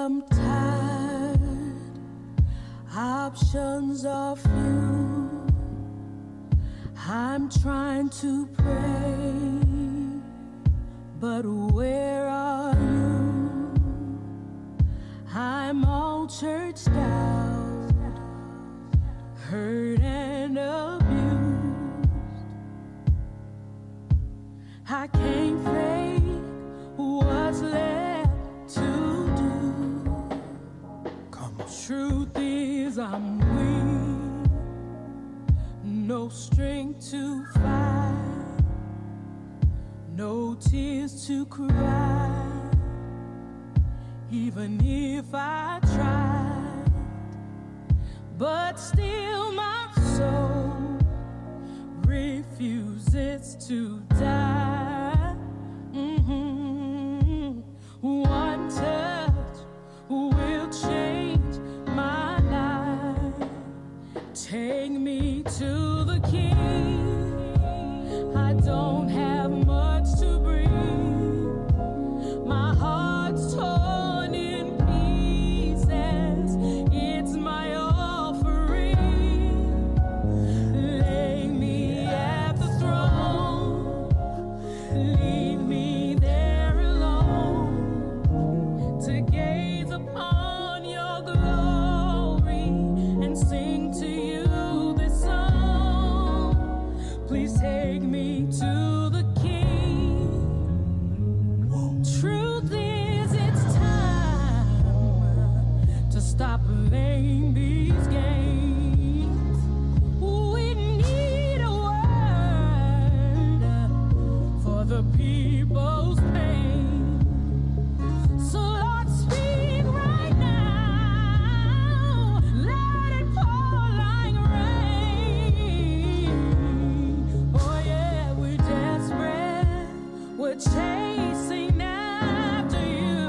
I'm tired, options are few. I'm trying to pray, but where are you? I'm all churched out, hurt and abused. I can't fake what's left to do. Come on. Truth is I'm weak, no strength to fight, no tears to cry, even if I tried. But still my soul refuses to die. One touch will change my life. Take me to the King. I don't have much to bring. My heart's torn in pieces. It's my offering. Lay me at the throne. Leave me there alone to gaze upon your glory and sing to you this song. Please take me to the King. Truth is, it's time to stop playing these games. We need a word for the people's pain. So Lord, speak right now. Let it pour like rain. Oh yeah, we're desperate. We're chasing after you.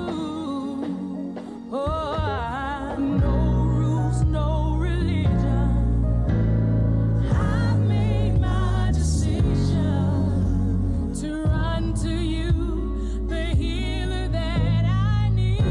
Oh, no rules, no religion. I've made my decision to run to you, the healer that I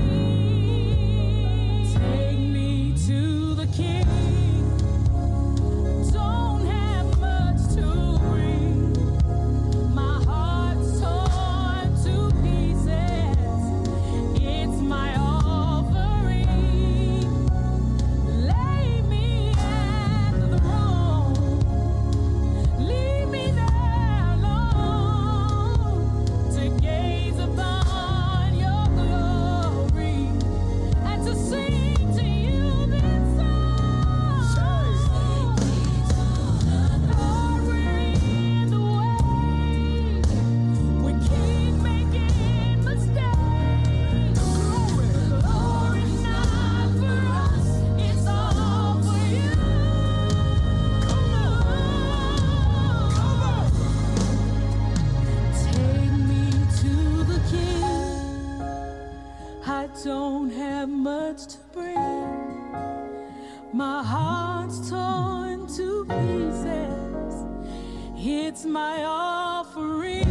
need. Take me to the King. Don't have much to bring. My heart's torn to pieces. It's my offering. Lay me at the throne. Leave me there alone to gaze upon your glory and to sing to you this song. Lord, we're in the way. We keep making mistakes. Glory's not for us, it's all for you. Take me to the King. I don't have much to bring. My heart's torn to pieces. It's my offering.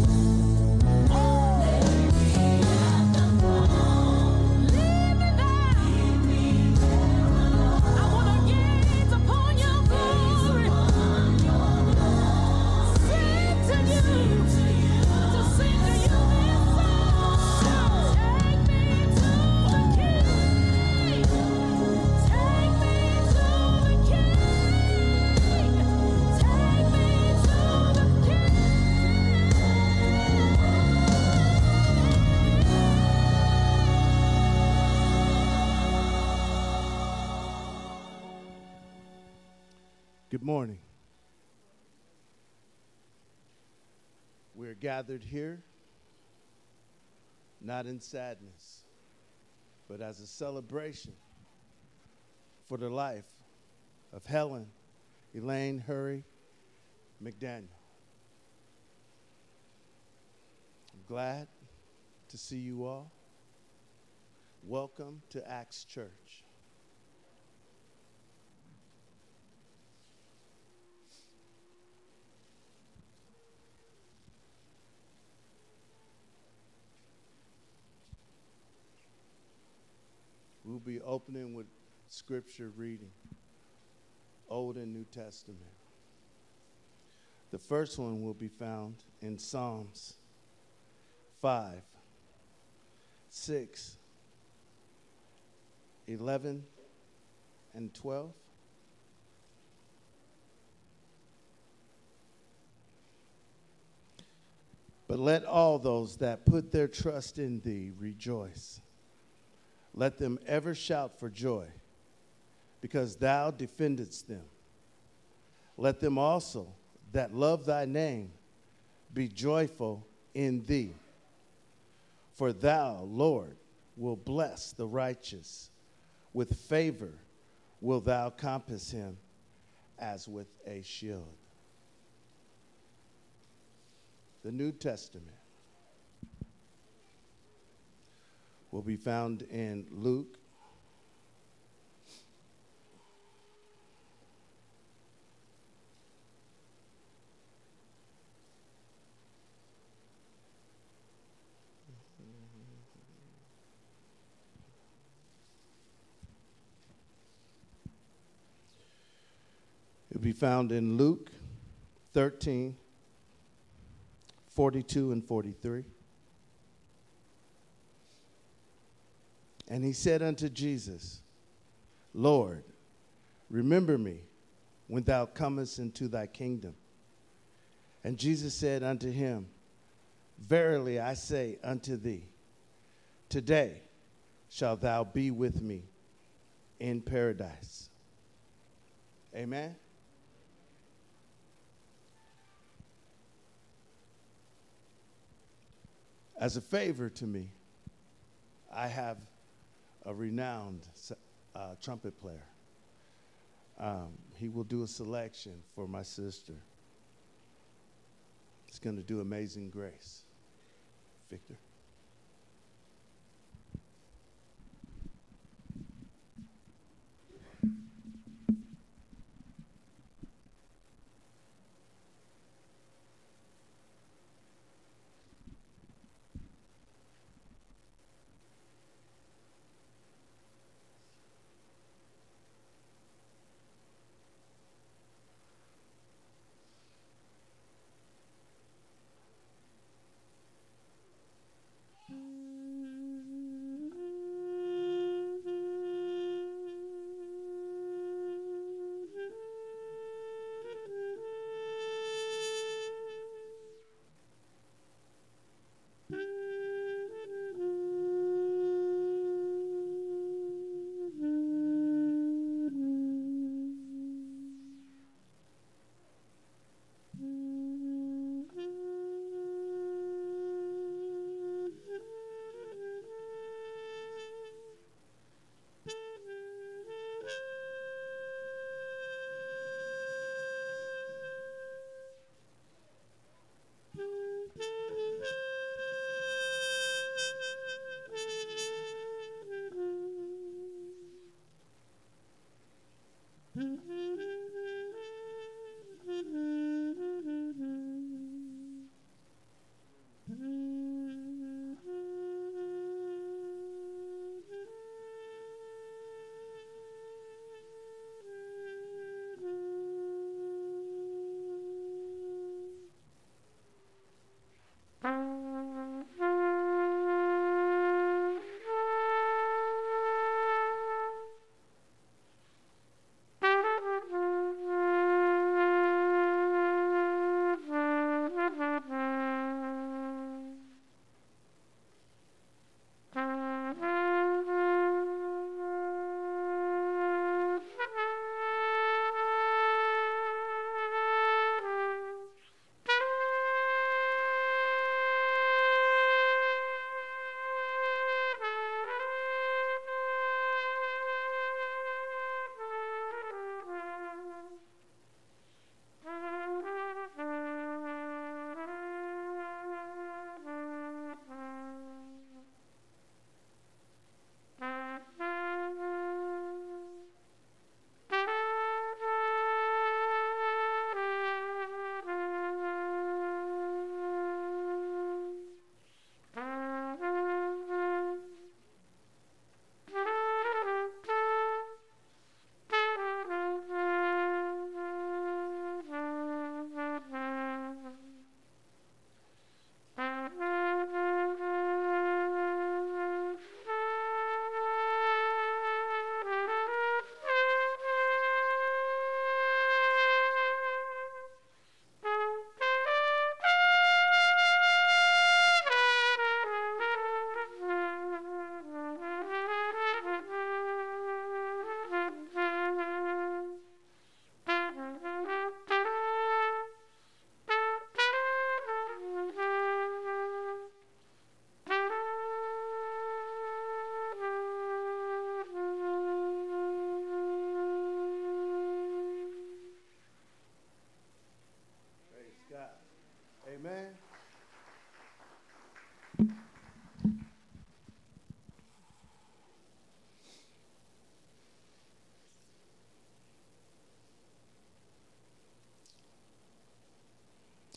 Leave me there. I wanna gaze upon your glory. Sing to you, to sing to you this song. Take me to the King. Take me to the King. Take me to the King. Good morning. We're gathered here, not in sadness, but as a celebration for the life of Helen Elaine Hurry-McDaniel. I'm glad to see you all. Welcome to A.C.T.S Church. opening with scripture reading, Old and New Testament. The first one will be found in Psalms 5, 6, 11, and 12. But let all those that put their trust in thee rejoice. Let them ever shout for joy, because thou defendest them. Let them also that love thy name be joyful in thee. For thou, Lord, will bless the righteous. With favor will thou compass him as with a shield. The New Testament will be found in Luke It'll be found in Luke 13, 42 and 43. And he said unto Jesus, Lord, remember me when thou comest into thy kingdom. And Jesus said unto him, Verily I say unto thee, today shalt thou be with me in paradise. Amen. As a favor to me, I have a renowned trumpet player. He will do a selection for my sister. He's going to do Amazing Grace. Victor.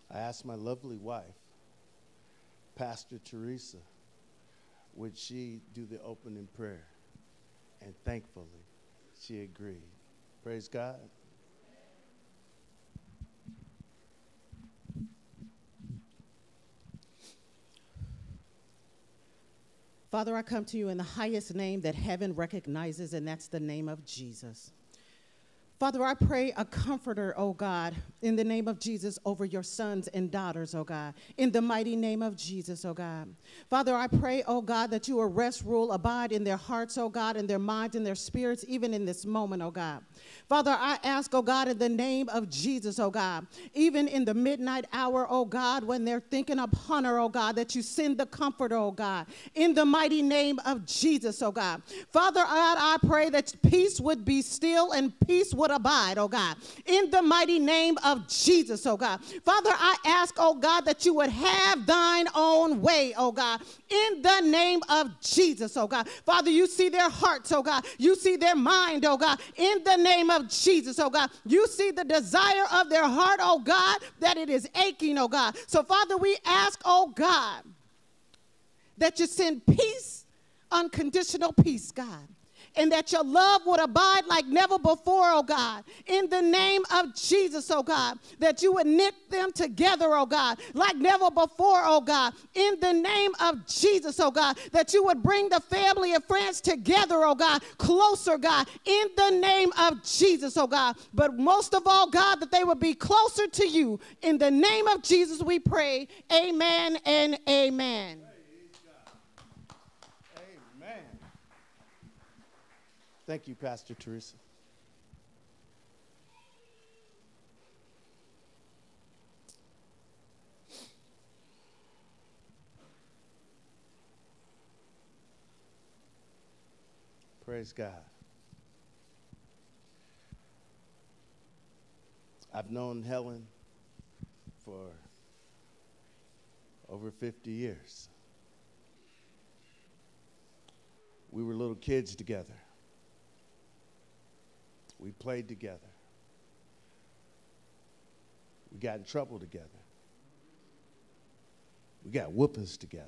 I asked my lovely wife, Pastor Teresa, would she do the opening prayer? And thankfully, she agreed. Praise God. Father, I come to you in the highest name that heaven recognizes, and that's the name of Jesus. Father, I pray a comforter, oh God, in the name of Jesus over your sons and daughters, oh God, in the mighty name of Jesus, oh God. Father, I pray, oh God, that you will rest, rule, abide in their hearts, oh God, in their minds and their spirits, even in this moment, oh God. Father, I ask, oh God, in the name of Jesus, oh God, even in the midnight hour, oh God, when they're thinking upon her, oh God, that you send the comforter, oh God, in the mighty name of Jesus, oh God. Father, I pray that peace would be still and peace would abide, oh God, in the mighty name of Jesus, oh God. Father, I ask, oh God, that you would have thine own way, oh God, in the name of Jesus, oh God. Father, you see their hearts, oh God. You see their mind, oh God, in the name of Jesus, oh God. You see the desire of their heart, oh God, that it is aching, oh God. So, Father, we ask, oh God, that you send peace, unconditional peace, God, and that your love would abide like never before, oh God, in the name of Jesus, oh God, that you would knit them together, oh God, like never before, oh God, in the name of Jesus, oh God, that you would bring the family and friends together, oh God, closer, God, in the name of Jesus, oh God, but most of all, God, that they would be closer to you. In the name of Jesus we pray, amen and amen. Amen. Thank you, Pastor Teresa. Praise God. I've known Helen for over 50 years. We were little kids together. We played together. We got in trouble together. We got whoopings together.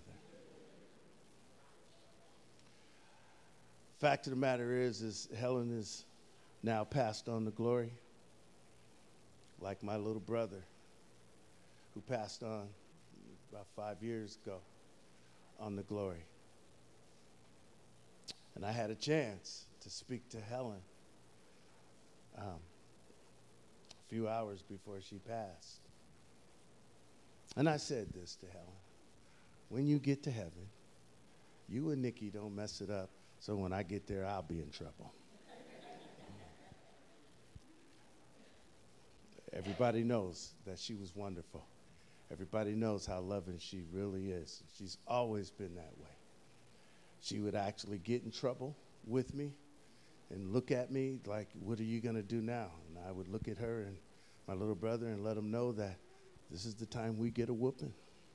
Fact of the matter is Helen is now passed on to glory, like my little brother who passed on about 5 years ago on the glory. And I had a chance to speak to Helen a few hours before she passed. And I said this to Helen: when you get to heaven, you and Nikki don't mess it up, so when I get there, I'll be in trouble. Everybody knows that she was wonderful. Everybody knows how loving she really is. She's always been that way. She would actually get in trouble with me and look at me like, what are you going to do now? And I would look at her and my little brother and let them know that this is the time we get a whooping.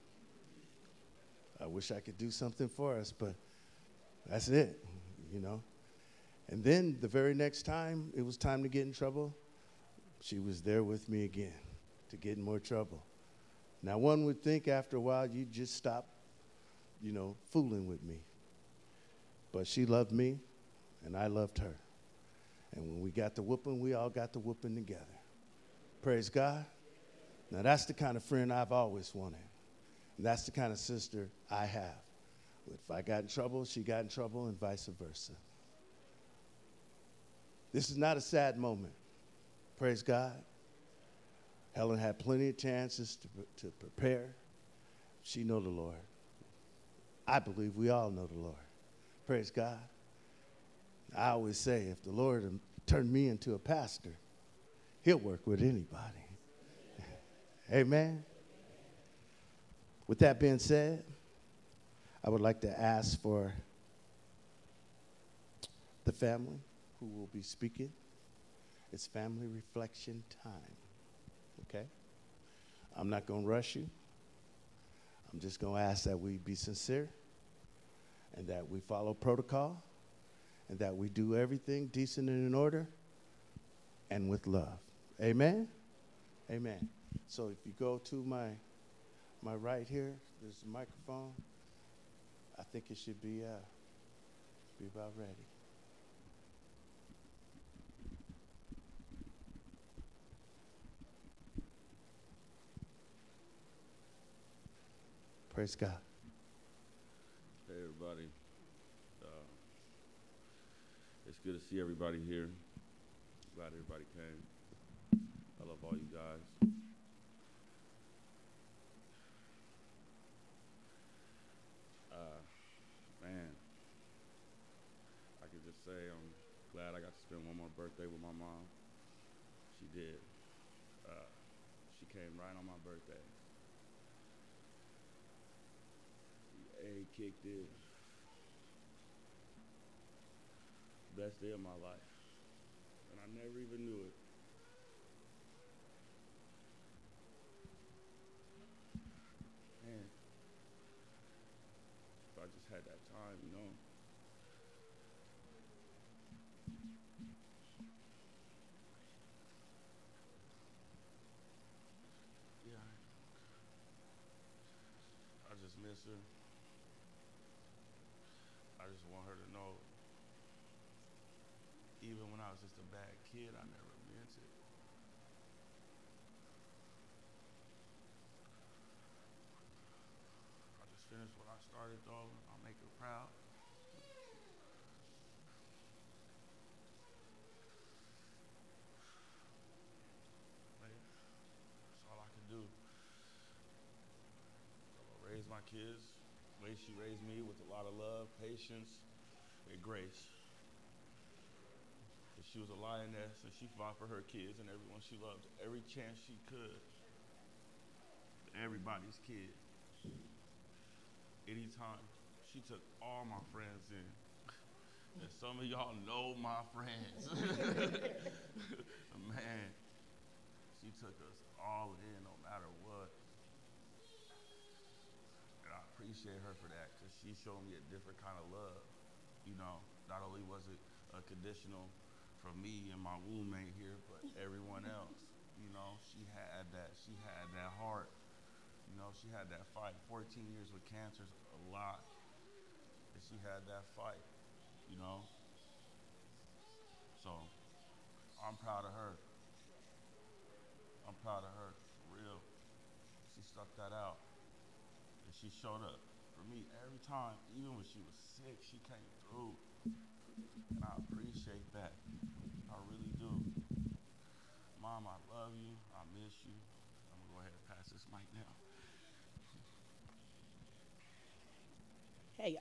I wish I could do something for us, but that's it, you know. And then the very next time it was time to get in trouble, she was there with me again to get in more trouble. Now, one would think after a while you'd just stop, you know, fooling with me. But she loved me, and I loved her. And when we got the whooping, we all got the whooping together. Praise God. Now, that's the kind of friend I've always wanted. And that's the kind of sister I have. If I got in trouble, she got in trouble, and vice versa. This is not a sad moment. Praise God. Helen had plenty of chances to prepare. She know the Lord. I believe we all know the Lord. Praise God. I always say, if the Lord turned me into a pastor, he'll work with anybody. Amen. With that being said, I would like to ask for the family who will be speaking. It's family reflection time, okay? I'm not going to rush you. I'm just going to ask that we be sincere and that we follow protocol and that we do everything decent and in order and with love. Amen? Amen. So if you go to my right here, there's a microphone. I think it should be about ready. Praise God. Hey everybody, it's good to see everybody here. Glad everybody came. I love all you guys. Man, I could just say I'm glad I got to spend one more birthday with my mom. She did. She came right on my birthday. The A kicked it. Best day of my life. And I never even knew it. Man, if I just had that time, you know. Yeah, I just miss her. I just want her to know, even when I was just a bad kid, I never meant it. I just finished what I started though. I'll make her proud. Man, that's all I can do. I'll raise my kids the way she raised me, with a lot of love, patience, and grace. She was a lioness, and she fought for her kids and everyone she loved every chance she could. Everybody's kid. Anytime. She took all my friends in. And some of y'all know my friends. Man, she took us all in no matter what. And I appreciate her for that, because she showed me a different kind of love. You know, not only was it a conditional from me and my roommate here, but everyone else. You know, she had that heart. You know, she had that fight. 14 years with cancer is a lot. And she had that fight, you know. So, I'm proud of her. I'm proud of her, for real. She stuck that out. And she showed up for me every time. Even when she was sick, she came through. And I appreciate that. I really do. Mom, I love you. I miss you. I'm going to go ahead and pass this mic now. Hey,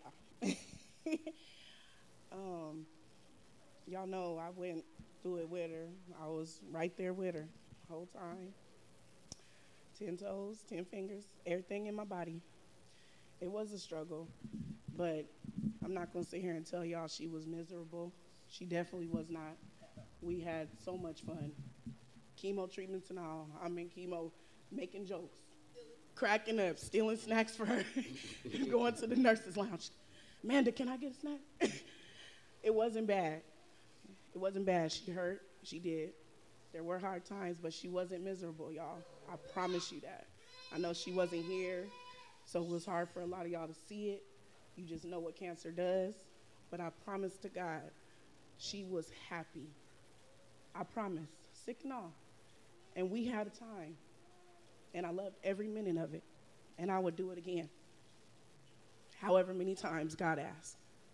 y'all. Y'all know I went through it with her. I was right there with her the whole time. 10 toes, 10 fingers, everything in my body. It was a struggle, but I'm not going to sit here and tell y'all she was miserable. She definitely was not. We had so much fun. Chemo treatments and all. I'm in chemo making jokes, cracking up, stealing snacks for her, going to the nurse's lounge. Amanda, can I get a snack? It wasn't bad. It wasn't bad. She hurt. She did. There were hard times, but she wasn't miserable, y'all. I promise you that. I know she wasn't here, so it was hard for a lot of y'all to see it. You just know what cancer does. But I promise to God, she was happy. I promise. Sick and all. And we had a time. And I loved every minute of it. And I would do it again. However many times God asked.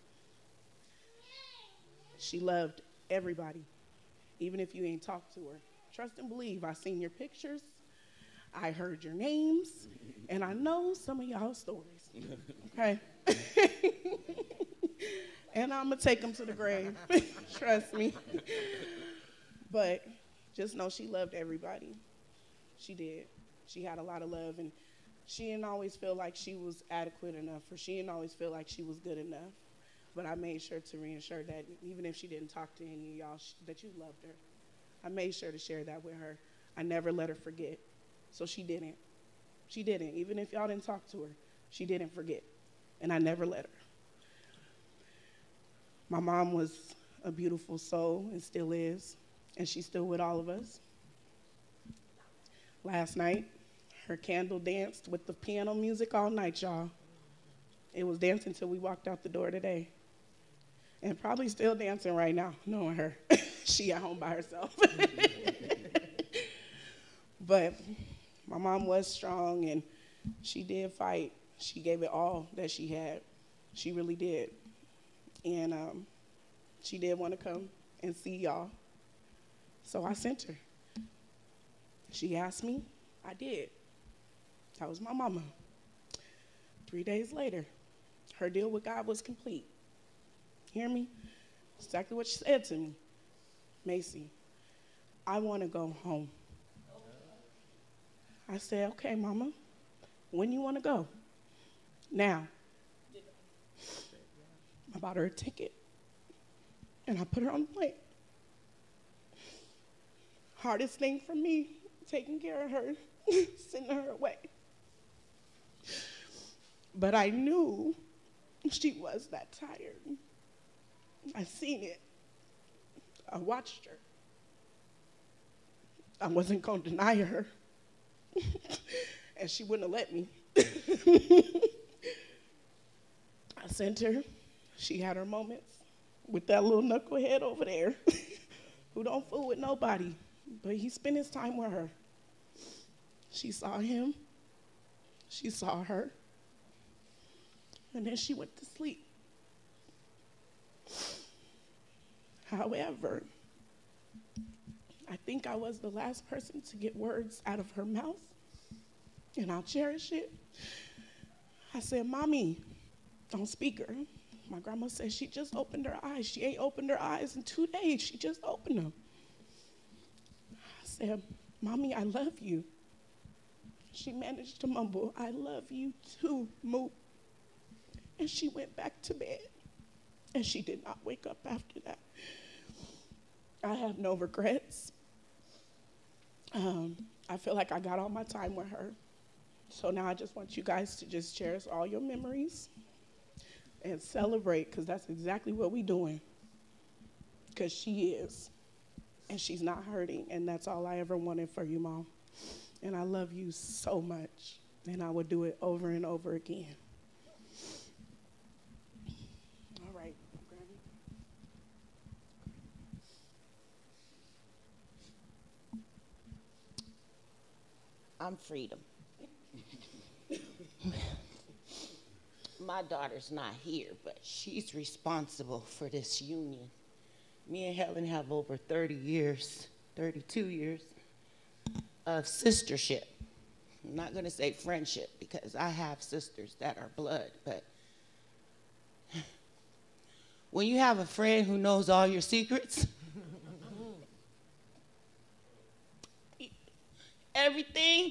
She loved everybody, even if you ain't talked to her. Trust and believe, I seen your pictures, I heard your names, and I know some of y'all's stories, okay? And I'm gonna take them to the grave, trust me. But just know she loved everybody. She did. She had a lot of love, and she didn't always feel like she was adequate enough, or she didn't always feel like she was good enough. But I made sure to reassure that even if she didn't talk to any of y'all, that you loved her. I made sure to share that with her. I never let her forget. So she didn't. She didn't. Even if y'all didn't talk to her, she didn't forget. And I never let her. My mom was a beautiful soul and still is. And she's still with all of us. Last night, her candle danced with the piano music all night, y'all. It was dancing till we walked out the door today. And probably still dancing right now, knowing her. She at home by herself. But my mom was strong, and she did fight. She gave it all that she had. She really did. And she did want to come and see y'all. So I sent her. She asked me, I did. That was my mama. 3 days later, her deal with God was complete. Hear me? Exactly what she said to me. Macy, I want to go home. I said, okay, mama, when you want to go? Now. I bought her a ticket, and I put her on the plane. Hardest thing for me, taking care of her, sending her away. But I knew she was that tired. I seen it. I watched her. I wasn't going to deny her. And she wouldn't have let me. I sent her. She had her moments with that little knucklehead over there who don't fool with nobody, but he spent his time with her. She saw him. She saw her. And then she went to sleep. However, I think I was the last person to get words out of her mouth, and I'll cherish it. I said, Mommy, don't speak her. My grandma said she just opened her eyes. She ain't opened her eyes in 2 days. She just opened them. I said, Mommy, I love you. She managed to mumble, I love you too, Moo. And she went back to bed, and she did not wake up after that. I have no regrets. I feel like I got all my time with her. So now I just want you guys to just cherish all your memories and celebrate, because that's exactly what we're doing. Because she is, and she's not hurting, and that's all I ever wanted for you, Mom. And I love you so much, and I would do it over and over again. All right, Granny. I'm Freedom. My daughter's not here, but she's responsible for this union. Me and Helen have over 30 years, 32 years of sistership. I'm not going to say friendship, because I have sisters that are blood, but when you have a friend who knows all your secrets, everything,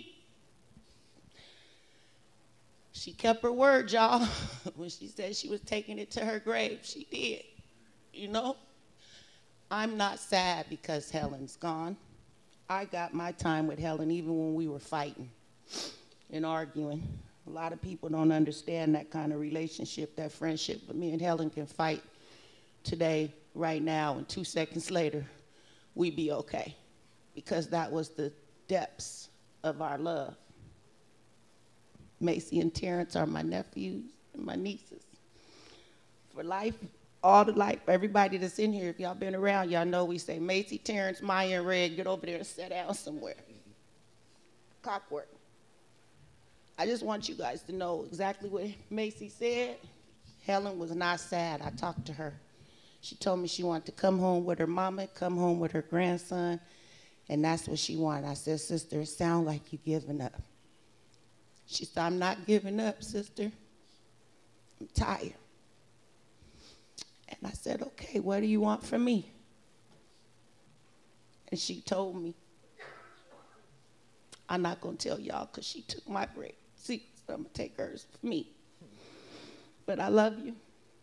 she kept her word, y'all. When she said she was taking it to her grave, she did. You know, I'm not sad because Helen's gone. I got my time with Helen even when we were fighting and arguing. A lot of people don't understand that kind of relationship, that friendship, but me and Helen can fight today, right now, and 2 seconds later, we be okay, because that was the depths of our love. Macy and Terrence are my nephews and my nieces. For life, all the life, everybody that's in here, if y'all been around, y'all know we say, Macy, Terrence, Maya, and Red, get over there and sit down somewhere. Clockwork. I just want you guys to know exactly what Macy said. Helen was not sad. I talked to her. She told me she wanted to come home with her mama, come home with her grandson, and that's what she wanted. I said, sister, it sounds like you giving up. She said, I'm not giving up, sister. I'm tired. And I said, okay, what do you want from me? And she told me, I'm not going to tell y'all because she took my great seat, so I'm going to take hers for me. But I love you.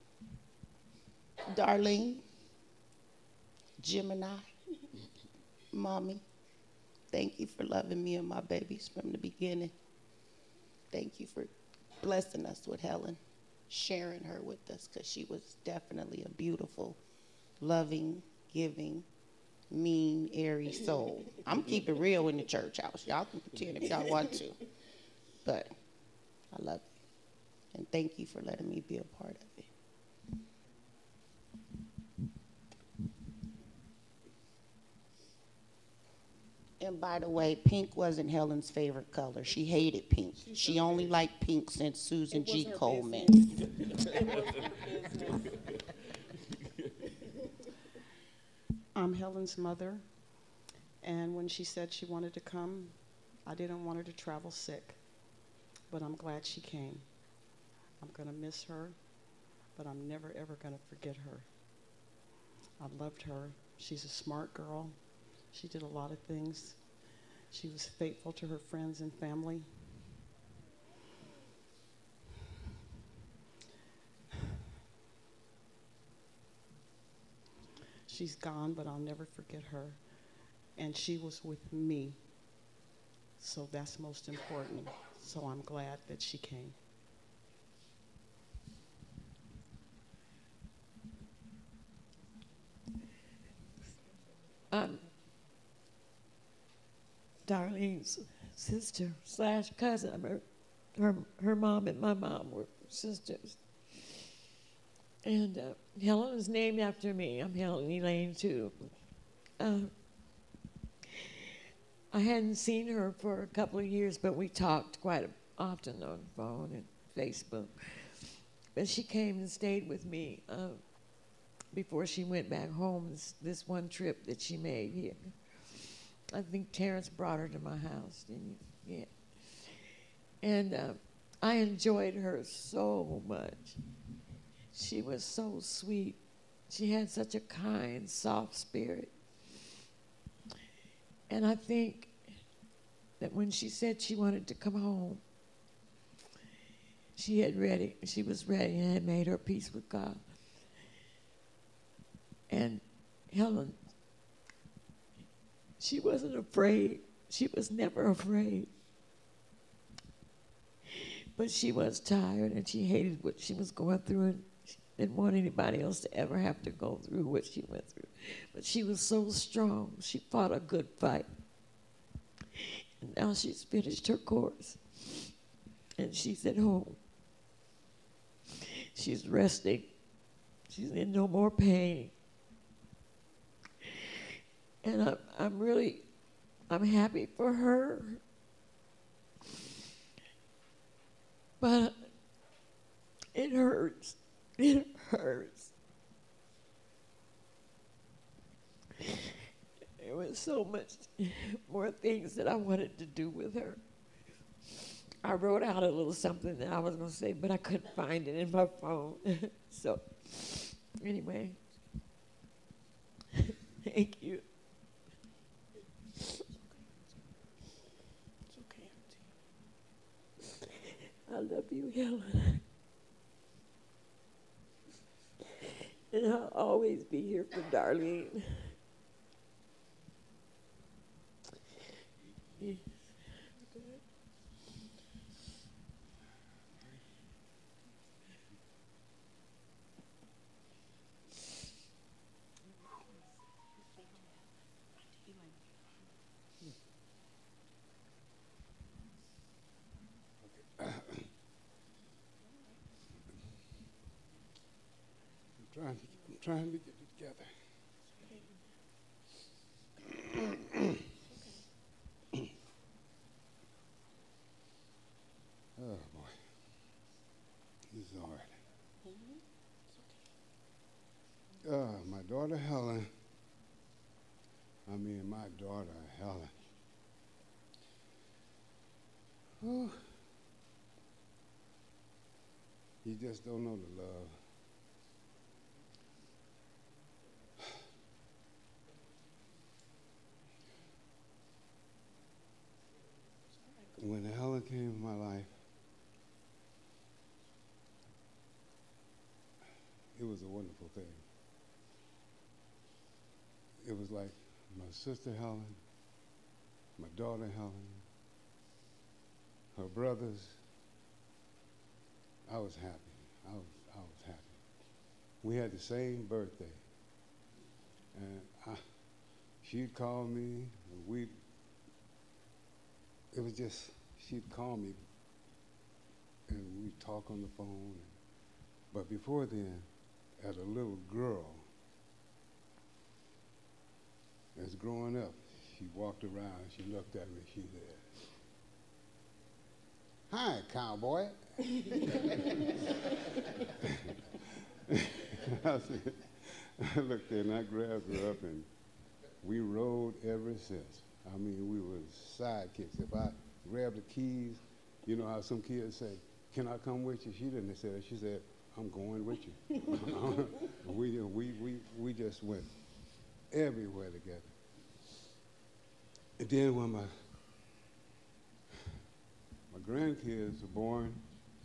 Darlene, Gemini, Mommy, thank you for loving me and my babies from the beginning. Thank you for blessing us with Helen, sharing her with us, because she was definitely a beautiful, loving, giving mean, airy soul. I'm keeping real in the church house. Y'all can pretend if y'all want to. But I love you. And thank you for letting me be a part of it. And by the way, pink wasn't Helen's favorite color. She hated pink. She only liked pink since Susan G. Coleman. I'm Helen's mother, and when she said she wanted to come, I didn't want her to travel sick, but I'm glad she came. I'm going to miss her, but I'm never, ever going to forget her. I loved her. She's a smart girl. She did a lot of things. She was faithful to her friends and family. She's gone, but I'll never forget her. And she was with me. So that's most important. So I'm glad that she came. I'm Darlene's sister / cousin. Her mom and my mom were sisters. And Helen is named after me. I'm Helen Elaine, too. I hadn't seen her for a couple of years, but we talked quite often on the phone and Facebook. But she came and stayed with me before she went back home, this one trip that she made here. I think Terrence brought her to my house, didn't you? Yeah. And I enjoyed her so much. She was so sweet. She had such a kind, soft spirit. And I think that when she said she wanted to come home, she was ready and had made her peace with God. And Helen, she wasn't afraid. She was never afraid. But she was tired and she hated what she was going through, and she didn't want anybody else to ever have to go through what she went through. But she was so strong. She fought a good fight. And now she's finished her course. And she's at home. She's resting. She's in no more pain. And I'm happy for her. But it hurts. It hurts. There was so much more things that I wanted to do with her. I wrote out a little something that I was going to say, but I couldn't find it in my phone. So, anyway, thank you. It's okay, Auntie. I love you, Helen. And I'll always be here for Darlene. Yeah. I'm trying to get it together. Oh boy, this is hard. My daughter Helen. My daughter Helen. Oh, you just don't know the love. When Helen came in my life, it was a wonderful thing. It was like my sister Helen, my daughter Helen, her brothers. I was happy. I was happy. We had the same birthday. And she'd call me, and it was just, she'd call me, and we'd talk on the phone. But before then, as a little girl, as growing up, she walked around, she looked at me, she said, "Hi, cowboy." I looked there and I grabbed her up, and we rode ever since. I mean, we were sidekicks. If I grabbed the keys, you know how some kids say, "Can I come with you?" She didn't say that. She said, "I'm going with you." we just went everywhere together. And then when my grandkids were born,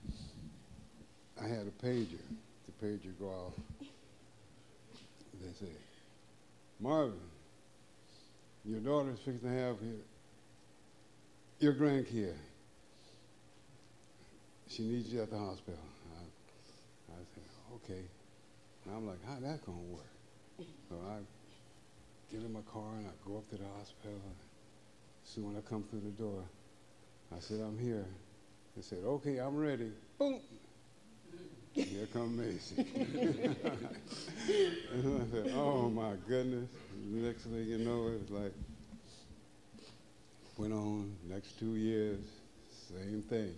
I had a pager. The pager go off. They say, "Marvin, your daughter's fixing to have your grandkid. She needs you at the hospital." I said, "Okay." And I'm like, "How that gonna work?" So I get in my car and I go up to the hospital. So when I come through the door, I said, "I'm here." They said, "Okay, I'm ready." Boom. Here come Macy. And I said, "Oh my goodness." The next thing you know, it was like, went on, next 2 years, same thing.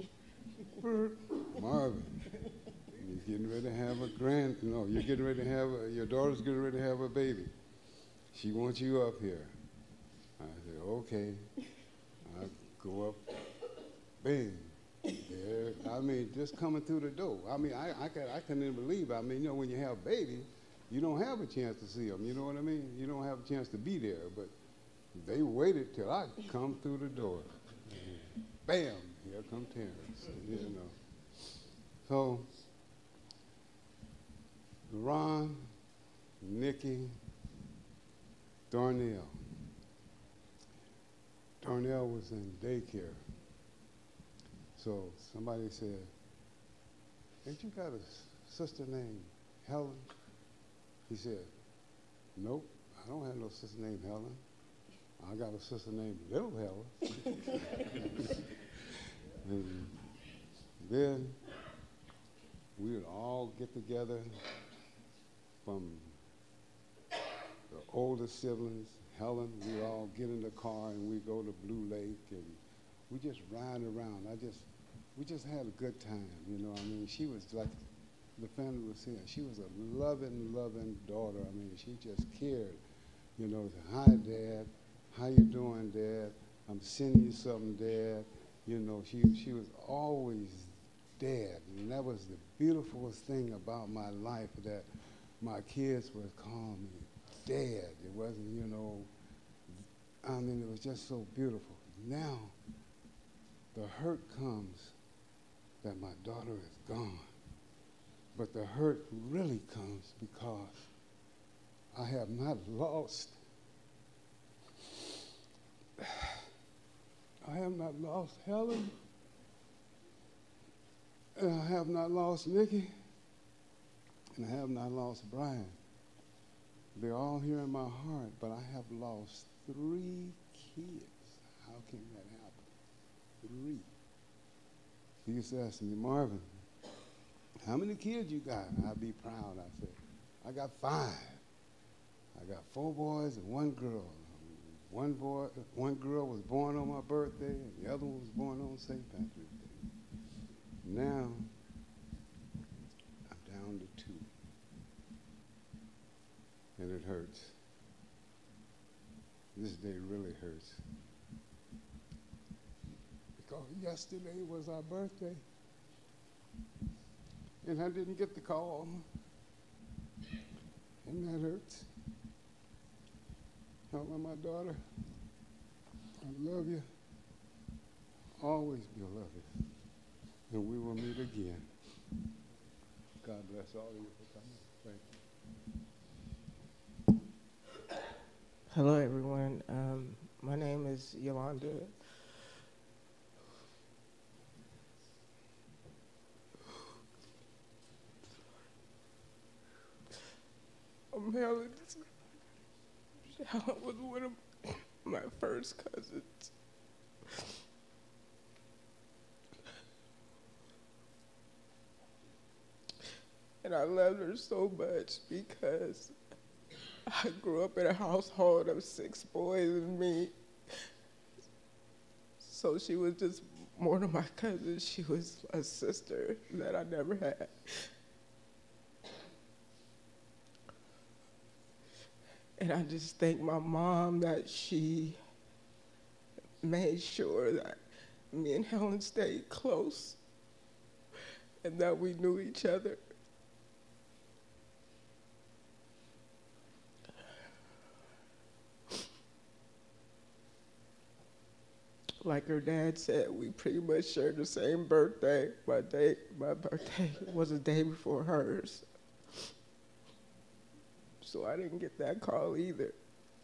"Marvin, you're getting ready to have you're getting ready to have, your daughter's getting ready to have a baby. She wants you up here." I said, "Okay." I go up, bang. There, I mean, just coming through the door. I mean, I couldn't even believe it. I mean, you know, when you have babies, you don't have a chance to see them. You know what I mean? You don't have a chance to be there. But they waited till I come through the door. And bam, here come Terrence. You know. So, Ron, Nikki, Darnell. Darnell was in daycare. So somebody said, "Ain't you got a sister named Helen?" He said, "Nope, I don't have no sister named Helen. I got a sister named Little Helen." And then we would all get together from the older siblings, Helen, we would all get in the car and we go to Blue Lake and we just ride around. We just had a good time, you know. I mean, she was like the family was saying, she was a loving, loving daughter. I mean, she just cared, you know. "Hi, Dad. How you doing, Dad? I'm sending you something, Dad." You know, she was always Dad. And that was the beautifulest thing about my life, that my kids would call me Dad. It wasn't, you know, I mean, it was just so beautiful. Now, the hurt comes that my daughter is gone. But the hurt really comes because I have not lost Helen, and I have not lost Nikki, and I have not lost Brian. They're all here in my heart, but I have lost 3 kids. How can that happen? 3. He used to ask me, "Marvin, how many kids you got?" And I'd be proud. I said, "I got 5. I got 4 boys and 1 girl. One girl was born on my birthday, and the other one was born on St. Patrick's Day. Now, I'm down to 2. And it hurts. This day really hurts. Because yesterday was our birthday, and I didn't get the call, and that hurts. Helen, my daughter, I love you. Always beloved. And we will meet again. God bless all of you for coming. Thank you. Hello, everyone. My name is Yolanda. I'm Helen. Helen was one of my first cousins. And I loved her so much because I grew up in a household of 6 boys and me. So she was just more than my cousin. She was a sister that I never had. And I just thank my mom that she made sure that me and Helen stayed close and that we knew each other. Like her dad said, we pretty much shared the same birthday. My birthday was the day before hers. So I didn't get that call either.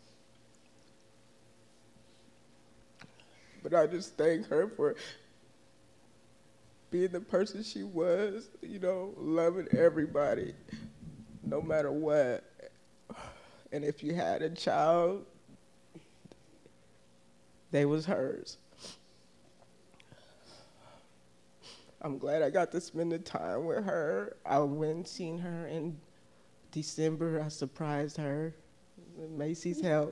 But I just thank her for being the person she was, you know, loving everybody, no matter what. And if you had a child, they was hers. I'm glad I got to spend the time with her. I went and seen her in December. I surprised her with Macy's help.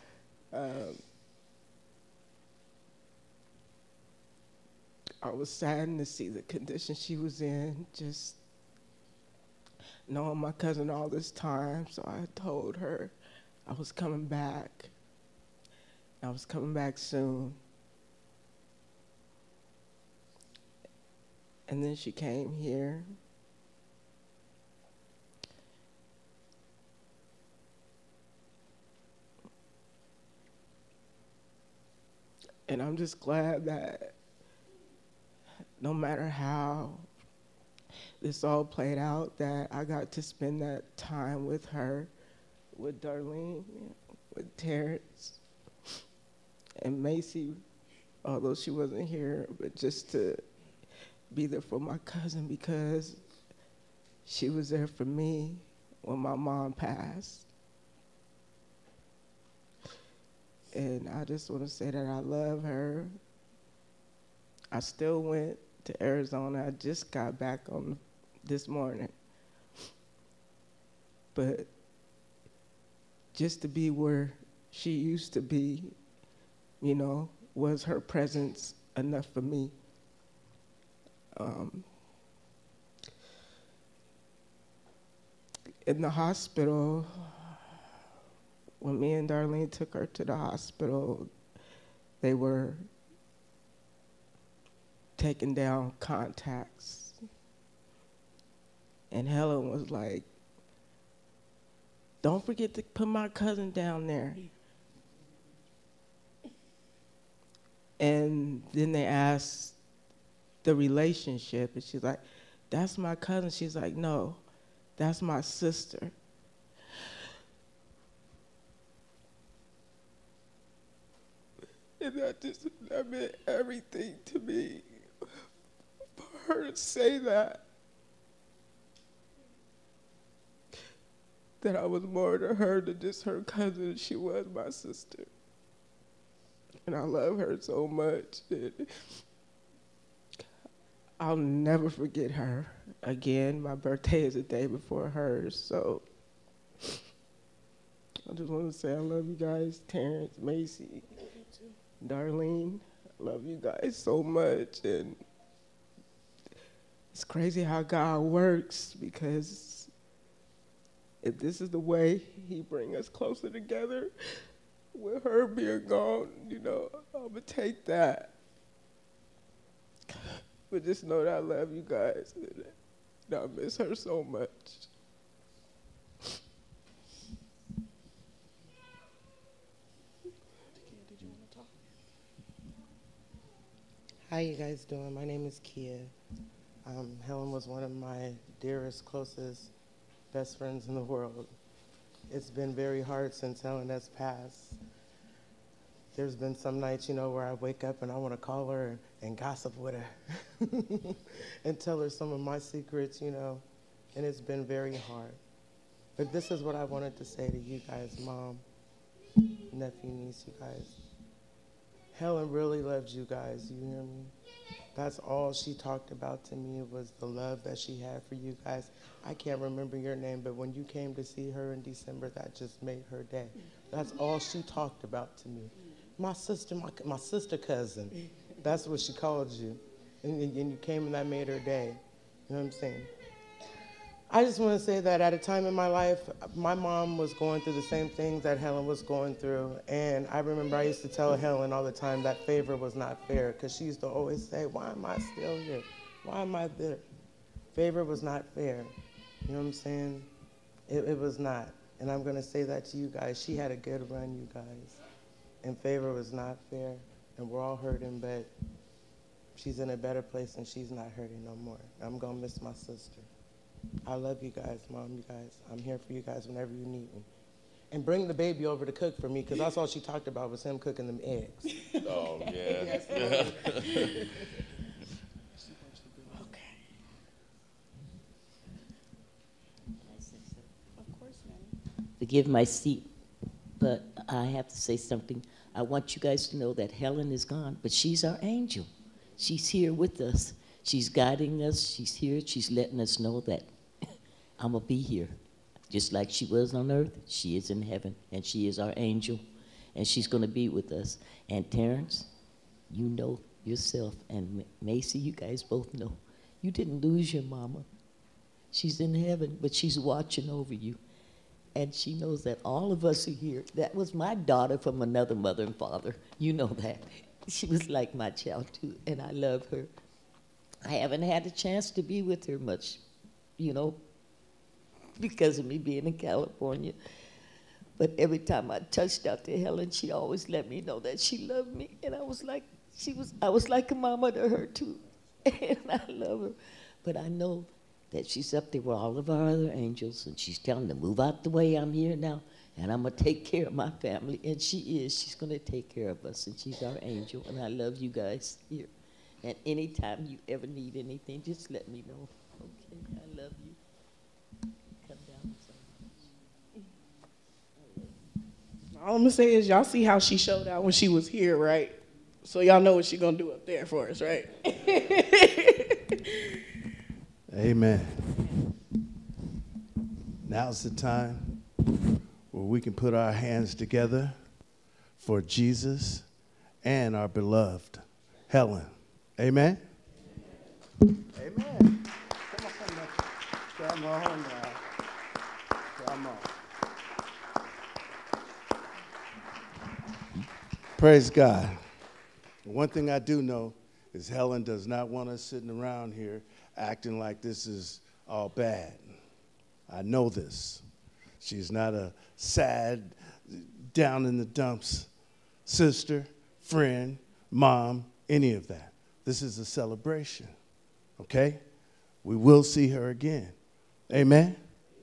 I was saddened to see the condition she was in, just knowing my cousin all this time. So I told her I was coming back. I was coming back soon. And then she came here. And I'm just glad that no matter how this all played out, that I got to spend that time with her, with Darlene, with Terrence, and Macy, although she wasn't here, but just to be there for my cousin because she was there for me when my mom passed. And I just want to say that I love her. I still went to Arizona. I just got back on this morning. But just to be where she used to be, you know, was her presence enough for me. In the hospital, when me and Darlene took her to the hospital, they were taking down contacts. And Helen was like, "Don't forget to put my cousin down there." And then they asked the relationship, and she's like, "That's my cousin." She's like, "No, that's my sister." And that meant everything to me. For her to say that I was more to her than just her cousin. She was my sister. And I love her so much. And I'll never forget her. Again, my birthday is the day before hers, so I just want to say I love you guys, Terrence, Macy, Darlene. I love you guys so much. And it's crazy how God works, because if this is the way he bring us closer together, with her being gone, you know, I'm going to take that. But just know that I love you guys, and I miss her so much. How you guys doing? My name is Kia. Helen was one of my dearest, closest, best friends in the world. It's been very hard since Helen has passed. There's been some nights, you know, where I wake up and I want to call her and gossip with her and tell her some of my secrets, you know, and it's been very hard. But this is what I wanted to say to you guys, Mom. nephew, niece, you guys. Helen really loved you guys, you hear me? That's all she talked about to me was the love that she had for you guys. I can't remember your name, but when you came to see her in December, that just made her day. That's all she talked about to me. My sister, my sister cousin. That's what she called you. And you came and that made her day. You know what I'm saying? I just want to say that at a time in my life, my mom was going through the same things that Helen was going through. And I remember I used to tell Helen all the time that favor was not fair, because she used to always say, why am I still here? Why am I there? Favor was not fair. You know what I'm saying? It was not. And I'm going to say that to you guys. She had a good run, you guys. And favor was not fair. And we're all hurting, but she's in a better place and she's not hurting no more. I'm going to miss my sister. I love you guys, Mom, you guys. I'm here for you guys whenever you need me. And bring the baby over to cook for me, because that's all she talked about was him cooking them eggs. Oh, yeah. Yes, Okay. Of course, ma'am. Forgive my seat, but I have to say something. I want you guys to know that Helen is gone, but she's our angel. She's here with us. She's guiding us. She's here. She's letting us know that I'm going to be here. Just like she was on earth, she is in heaven, and she is our angel, and she's going to be with us. And Terrence, you know yourself, and Macy, you guys both know, you didn't lose your mama. She's in heaven, but she's watching over you. And she knows that all of us are here. That was my daughter from another mother and father. You know that. She was like my child, too, and I love her. I haven't had a chance to be with her much, you know, because of me being in California. But every time I touched out to Helen, she always let me know that she loved me. And I was like a mama to her, too. And I love her. But I know that she's up there with all of our other angels, and she's telling them, move out the way, I'm here now, and I'm going to take care of my family. And she is. She's going to take care of us, and she's our angel. And I love you guys here. And anytime you ever need anything, just let me know. Okay, I love you. Come down. All I'm gonna say is y'all see how she showed out when she was here, right? So y'all know what she's gonna do up there for us, right? Amen. Now's the time where we can put our hands together for Jesus and our beloved Helen. Amen? Amen. Come on now. Come on. Praise God. One thing I do know is Helen does not want us sitting around here acting like this is all bad. I know this. She's not a sad, down in the dumps sister, friend, mom, any of that. This is a celebration, okay? We will see her again. Amen?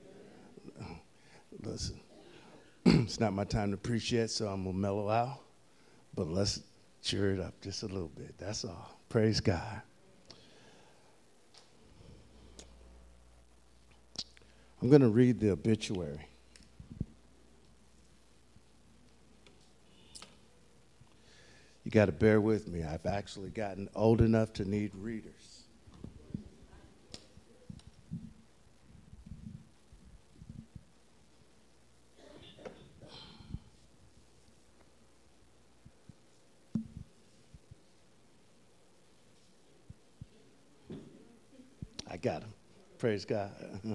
Listen, it's not my time to preach yet, so I'm going to mellow out. But let's cheer it up just a little bit. That's all. Praise God. I'm going to read the obituary. You got to bear with me. I've actually gotten old enough to need readers. I got him. Praise God.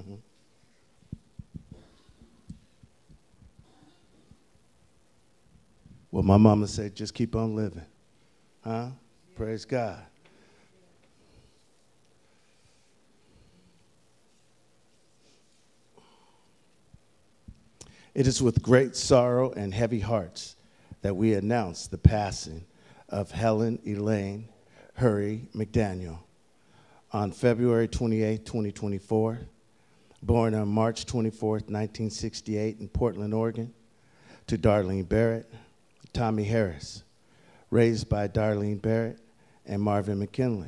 Well, my mama said, just keep on living. Huh? Praise God. It is with great sorrow and heavy hearts that we announce the passing of Helen Elaine Hurry-McDaniel on February 28, 2024, born on March 24, 1968 in Portland, Oregon, to Darlene Barrett, Tommy Harris, raised by Darlene Barrett and Marvin McKinley.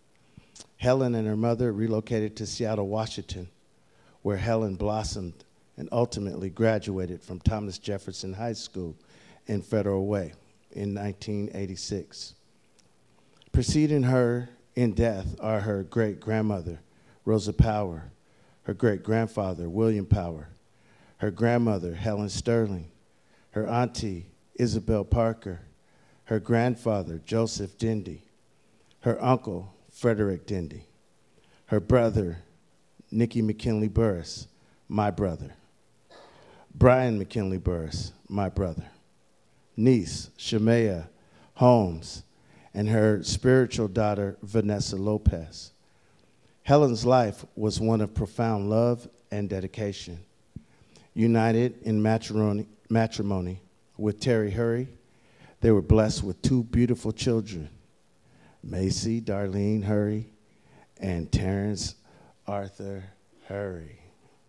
Helen and her mother relocated to Seattle, Washington, where Helen blossomed and ultimately graduated from Thomas Jefferson High School in Federal Way in 1986. Preceding her in death are her great-grandmother, Rosa Power, her great-grandfather, William Power, her grandmother, Helen Sterling, her auntie, Isabel Parker, her grandfather, Joseph Dindy, her uncle, Frederick Dindy, her brother, Nicky McKinley Burris, my brother, Brian McKinley Burris, my brother, niece, Shemaya Holmes, and her spiritual daughter, Vanessa Lopez. Helen's life was one of profound love and dedication. United in matrimony with Terry Hurry, they were blessed with two beautiful children, Macy Darlene Hurry and Terrence Arthur Hurry.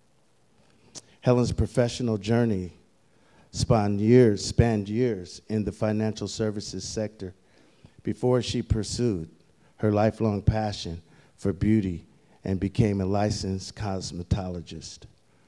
Helen's professional journey spanned years in the financial services sector before she pursued her lifelong passion for beauty and became a licensed cosmetologist.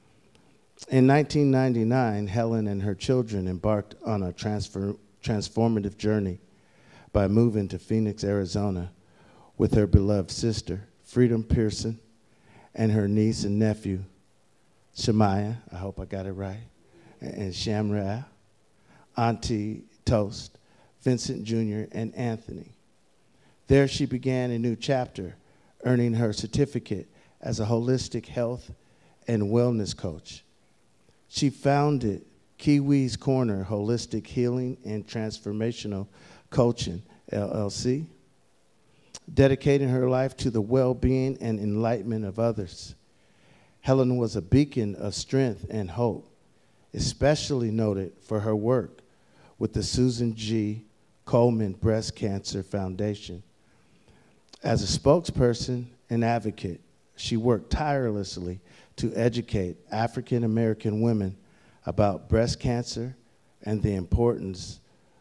In 1999, Helen and her children embarked on a transformative journey by moving to Phoenix, Arizona with her beloved sister, Freedom Pearson, and her niece and nephew, Shemaya, I hope I got it right, and Shamra, Auntie Toast, Vincent Jr., and Anthony. There she began a new chapter, earning her certificate as a holistic health and wellness coach. She founded Kiwi's Corner Holistic Healing and Transformational Coaching, LLC, dedicating her life to the well-being and enlightenment of others. Helen was a beacon of strength and hope, especially noted for her work with the Susan G. Komen Breast Cancer Foundation. As a spokesperson and advocate, she worked tirelessly to educate African American women about breast cancer and the importance.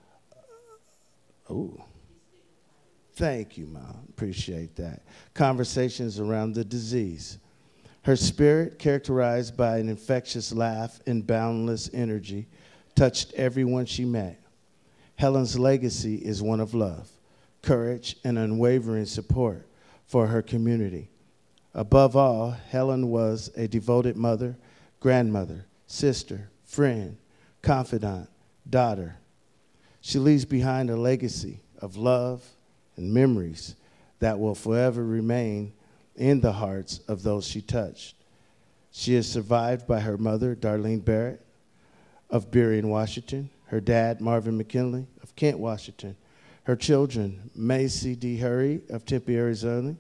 Oh, thank you, Mom. Appreciate that. Conversations around the disease. Her spirit, characterized by an infectious laugh and boundless energy, touched everyone she met. Helen's legacy is one of love, courage, and unwavering support for her community. Above all, Helen was a devoted mother, grandmother, sister, friend, confidant, daughter. She leaves behind a legacy of love and memories that will forever remain in the hearts of those she touched. She is survived by her mother, Darlene Barrett, of Burien, Washington, her dad, Marvin McKinley, of Kent, Washington, her children, Macy D. Hurry of Tempe, Arizona,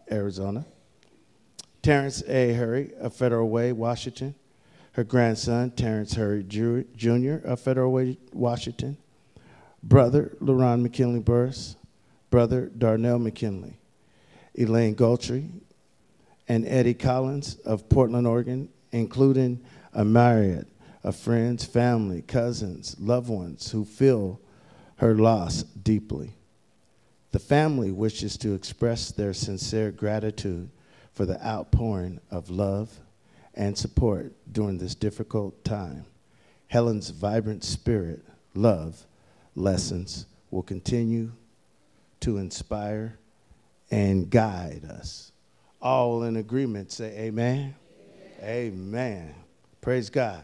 Terrence A. Hurry of Federal Way, Washington, her grandson, Terrence Hurry Jr. of Federal Way, Washington, brother, LaRon McKinley Burris, brother, Darnell McKinley, Elaine Goltry, and Eddie Collins of Portland, Oregon, including a myriad of friends, family, cousins, loved ones who feel her loss deeply. The family wishes to express their sincere gratitude for the outpouring of love and support during this difficult time. Helen's vibrant spirit, love, lessons will continue to inspire and guide us. All in agreement, say amen. Amen. Amen. Praise God.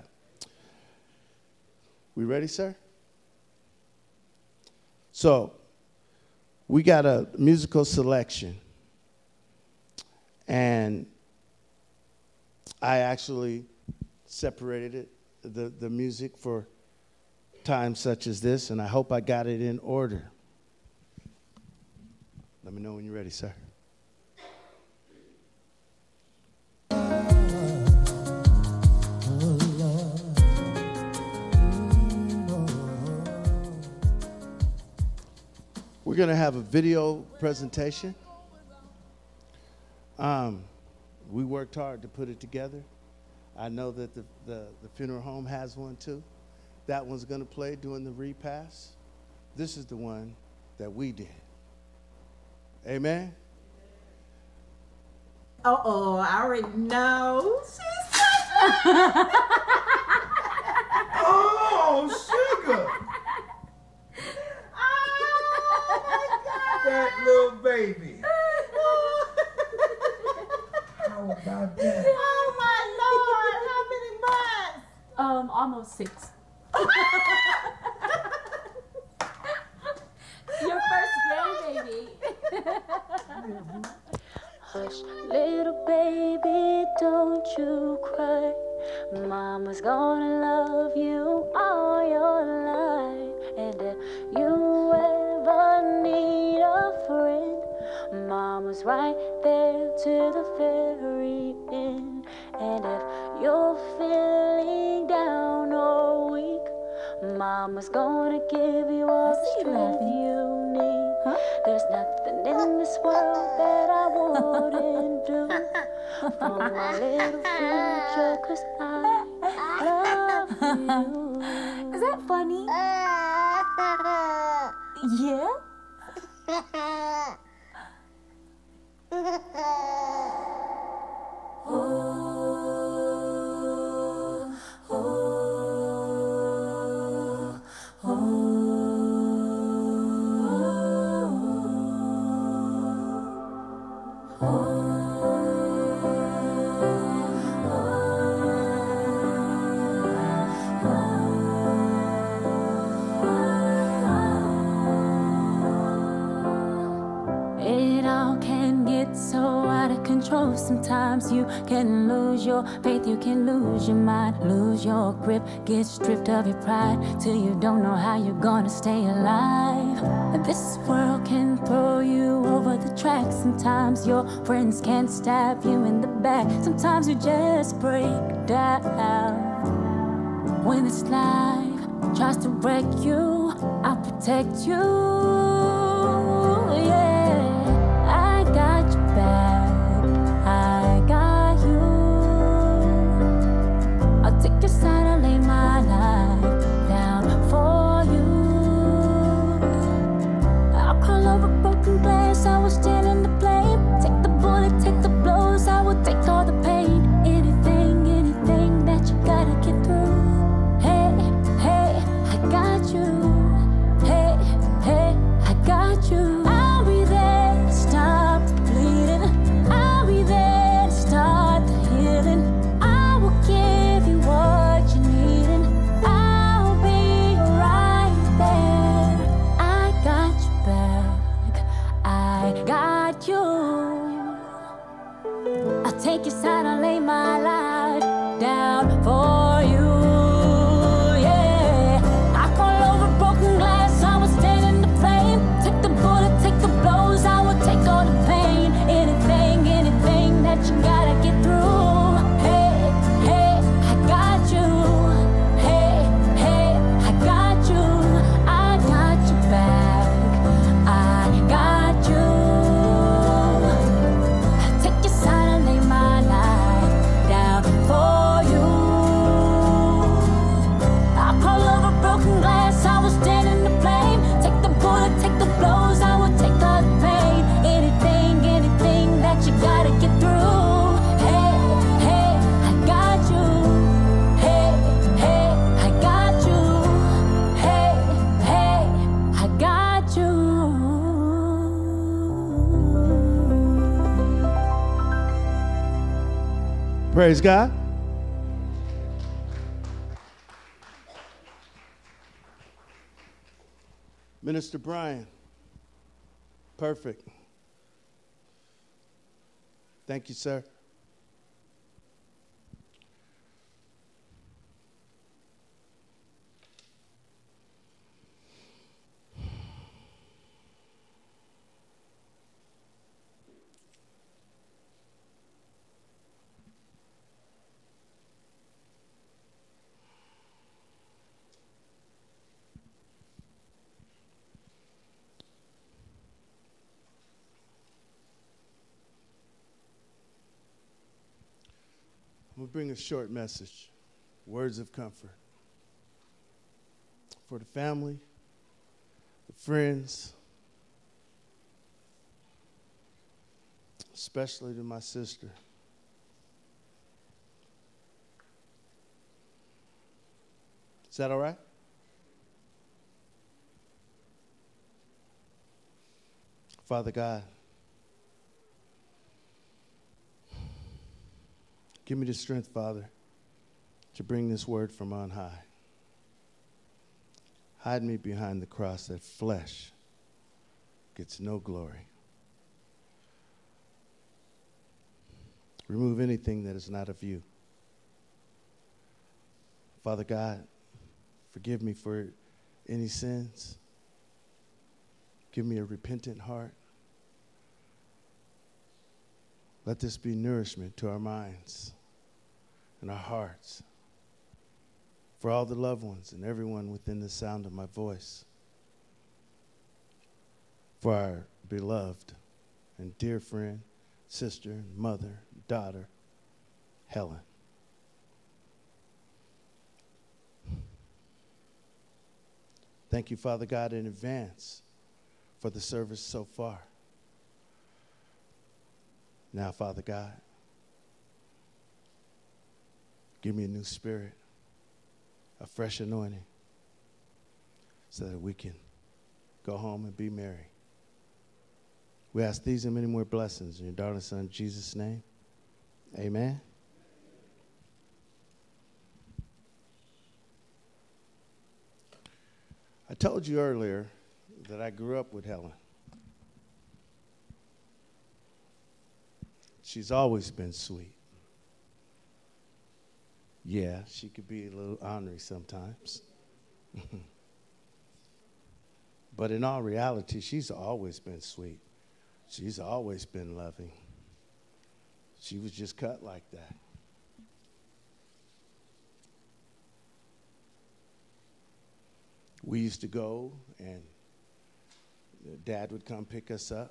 We ready, sir? So, we got a musical selection. And I actually separated the music for times such as this, and I hope I got it in order. Let me know when you're ready, sir. We're going to have a video presentation. We worked hard to put it together. I know that the funeral home has one too. That one's going to play during the repass. This is the one that we did. Amen? Uh-oh, I already know. She's sugar. That little baby. How about that? Oh my Lord, how many months? Almost 6. Your first grandbaby. Hush, little baby, don't you cry. Mama's gonna love you all your life. And if you ever need a friend, Mama's right there to the very end. And if you're feeling down or weak, Mama's gonna give you all the strength you need. There's nothing in this world that I wouldn't do for my little future, 'cause I love you. Is that funny? Yeah? It all can get so out of control. Sometimes you can lose your faith, you can lose your mind, lose your grip, get stripped of your pride, till you don't know how you're gonna stay alive. And this world can throw you over the track. Sometimes your friends can stab you in the back. Sometimes you just break down. When this life tries to wreck you, I'll protect you. Yeah, I got your back, I got you. I'll take your side, I'll lay my life down for you. I'll crawl over broken glass, I will stand in the flame. Take the bullet, take the blows, I will take all the pain. Anything, anything that you gotta get through. Hey, hey, I got you. Hey, hey, I got you. I'll be there to stop the bleeding. I'll be there to start the healing. I will give you what you need, and I'll be right there. I got your back, I got you. I'll take your side, I'll lay my life down for you. Yeah, I crawl over broken glass, I will stand in the flame. Take the bullet, take the blows, I will take all the pain. Anything, anything that you gotta get through. Hey, hey, I got you. Hey, hey, I got you. I got your back, I got you. Take your side and lay my life down for you. I'll crawl over broken glass, I will stand in the flame. Take the bullet, take the blows, I will take all the pain. Anything, anything that you gotta get through. Hey, hey, I got you. Hey, hey, I got you. Hey, hey, I got you. Praise God. Minister Brian, perfect. Thank you, sir. I'm going to bring a short message, words of comfort for the family, the friends, especially to my sister. Is that all right? Father God, give me the strength, Father, to bring this word from on high. Hide me behind the cross that flesh gets no glory. Remove anything that is not of you. Father God, forgive me for any sins. Give me a repentant heart. Let this be nourishment to our minds and our hearts. For all the loved ones and everyone within the sound of my voice. For our beloved and dear friend, sister, mother, daughter, Helen. Thank you, Father God, in advance for the service so far. Now, Father God, give me a new spirit, a fresh anointing, so that we can go home and be merry. We ask these and many more blessings in your darling Son, Jesus' name. Amen. I told you earlier that I grew up with Helen. She's always been sweet. Yeah, she could be a little ornery sometimes. But in all reality, she's always been sweet. She's always been loving. She was just cut like that. We used to go, and Dad would come pick us up,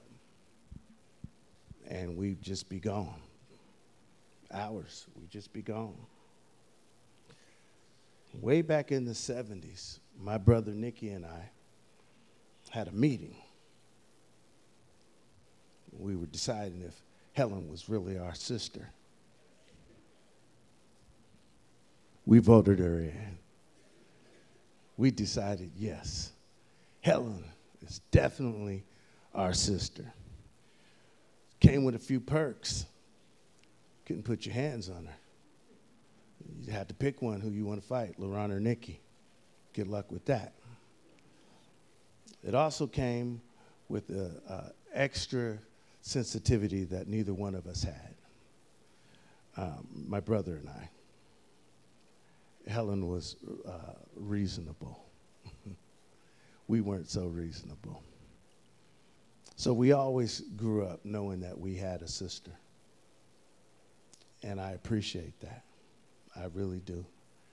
and we'd just be gone. Hours, we'd just be gone. Way back in the 70s, my brother Nicky and I had a meeting. We were deciding if Helen was really our sister. We voted her in. We decided, yes, Helen is definitely our sister. Came with a few perks. Couldn't put your hands on her. You had to pick one who you want to fight, LaRon or Nikki. Good luck with that. It also came with an extra sensitivity that neither one of us had. My brother and I. Helen was reasonable. We weren't so reasonable. So we always grew up knowing that we had a sister. And I appreciate that. I really do.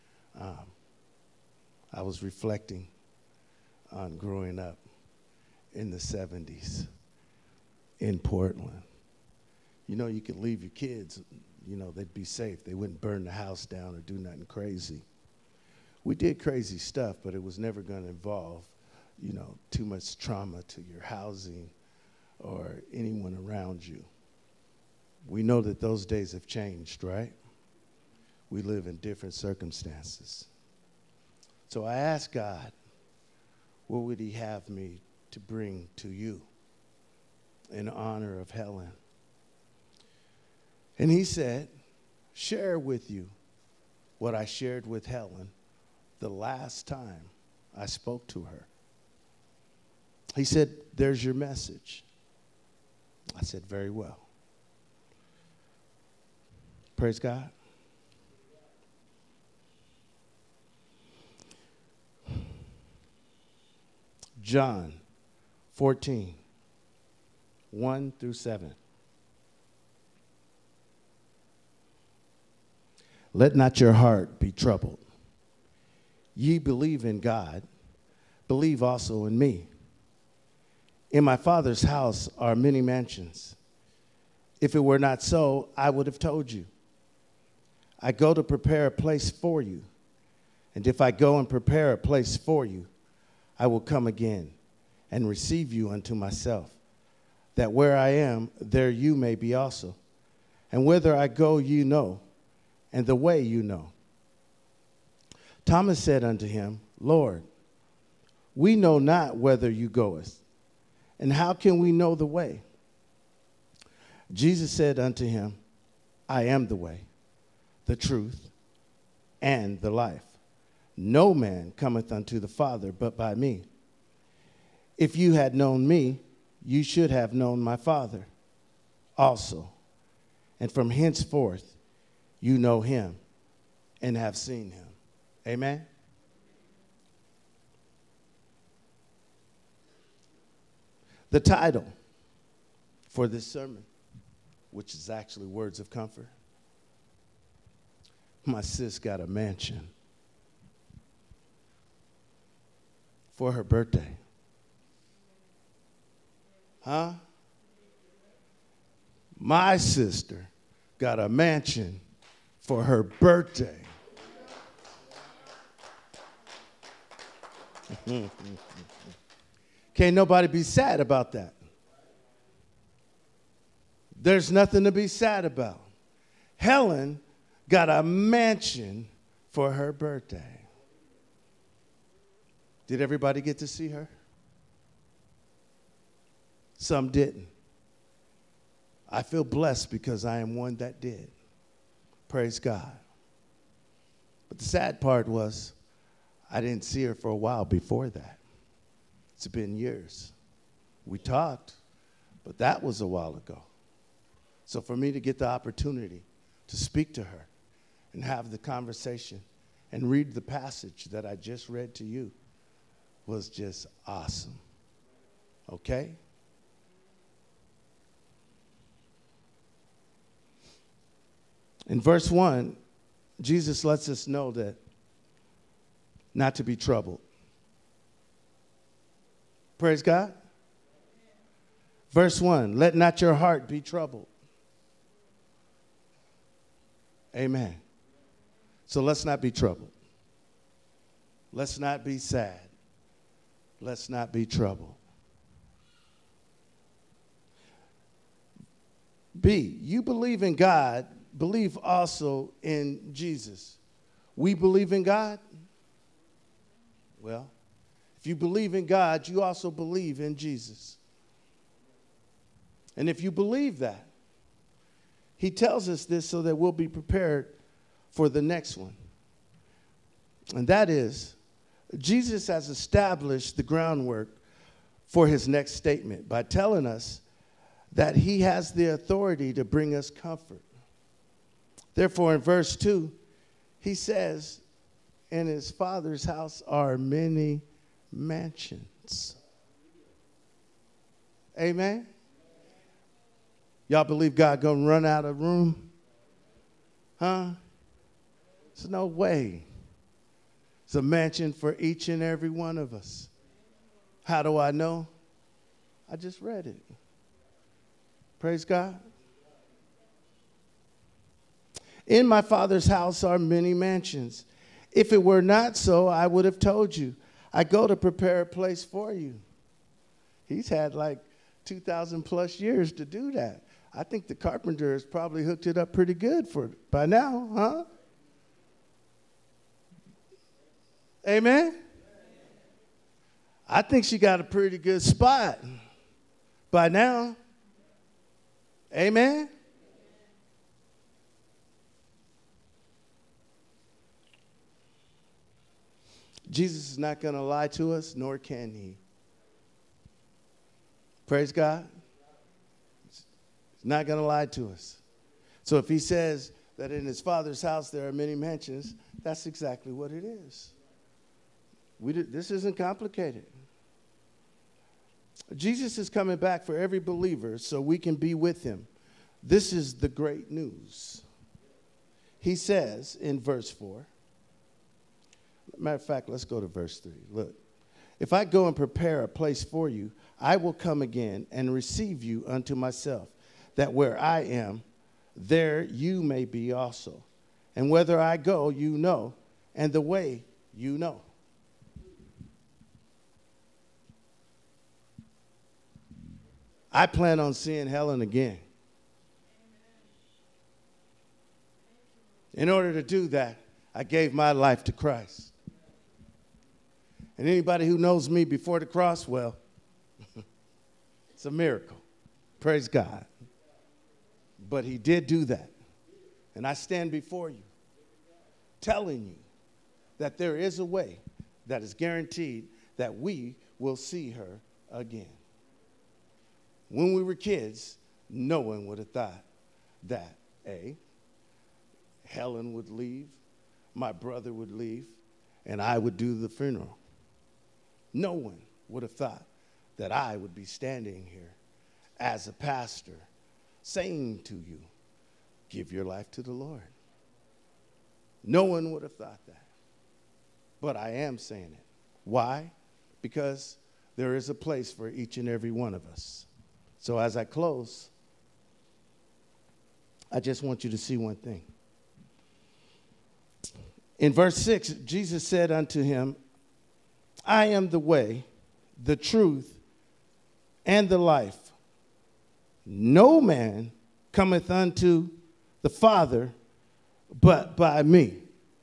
I was reflecting on growing up in the 70s in Portland. You know, you could leave your kids, you know, they'd be safe. They wouldn't burn the house down or do nothing crazy. We did crazy stuff, but it was never going to involve, you know, too much trauma to your housing or anyone around you. We know that those days have changed, right? We live in different circumstances. So I asked God, what would he have me to bring to you in honor of Helen? And he said, share with you what I shared with Helen the last time I spoke to her. He said, there's your message. I said, very well. Praise God. John 14, 1 through 7. Let not your heart be troubled. Ye believe in God, believe also in me. In my Father's house are many mansions. If it were not so, I would have told you. I go to prepare a place for you. And if I go and prepare a place for you, I will come again and receive you unto myself, that where I am, there you may be also. And whither I go, you know, and the way you know. Thomas said unto him, Lord, we know not whither you goest, And how can we know the way? Jesus said unto him, I am the way, the truth, and the life. No man cometh unto the Father but by me. If you had known me, you should have known my Father also. And from henceforth you know him and have seen him. Amen? The title for this sermon, which is actually Words of Comfort. My sis got a mansion for her birthday. Huh? My sister got a mansion for her birthday. Can't nobody be sad about that. There's nothing to be sad about. Helen got a mansion for her birthday. Did everybody get to see her? Some didn't. I feel blessed because I am one that did. Praise God. But the sad part was I didn't see her for a while before that. It's been years. We talked, but that was a while ago. So for me to get the opportunity to speak to her and have the conversation and read the passage that I just read to you was just awesome. Okay? In verse 1, Jesus lets us know that not to be troubled. Praise God. Verse 1, let not your heart be troubled. Amen. So let's not be troubled. Let's not be sad. Let's not be troubled. B, you believe in God, believe also in Jesus. We believe in God? Well, if you believe in God, you also believe in Jesus. And if you believe that, he tells us this so that we'll be prepared for the next one. And that is, Jesus has established the groundwork for his next statement by telling us that he has the authority to bring us comfort. Therefore, in verse 2, he says, in his Father's house are many mansions. Amen? Y'all believe God gonna run out of room? Huh? There's no way. It's a mansion for each and every one of us. How do I know? I just read it. Praise God. In my Father's house are many mansions. If it were not so, I would have told you. I go to prepare a place for you. He's had like 2,000 plus years to do that. I think the carpenter has probably hooked it up pretty good by now, huh? Amen? I think she got a pretty good spot by now. Amen? Jesus is not going to lie to us, nor can he. Praise God. He's not going to lie to us. So if he says that in his Father's house there are many mansions, that's exactly what it is. This isn't complicated. Jesus is coming back for every believer so we can be with him. This is the great news. He says in verse 4, matter of fact, let's go to verse 3. Look, if I go and prepare a place for you, I will come again and receive you unto myself, that where I am, there you may be also. And whether I go, you know, and the way you know. I plan on seeing Helen again. In order to do that, I gave my life to Christ. And anybody who knows me before the cross, well, It's a miracle. Praise God. But he did do that. And I stand before you telling you that there is a way that is guaranteed that we will see her again. When we were kids, no one would have thought that, Helen would leave, my brother would leave, and I would do the funeral. No one would have thought that I would be standing here as a pastor saying to you, give your life to the Lord. No one would have thought that. But I am saying it. Why? Because there is a place for each and every one of us. So as I close, I just want you to see one thing. In verse 6, Jesus said unto him, I am the way, the truth, and the life. No man cometh unto the Father but by me.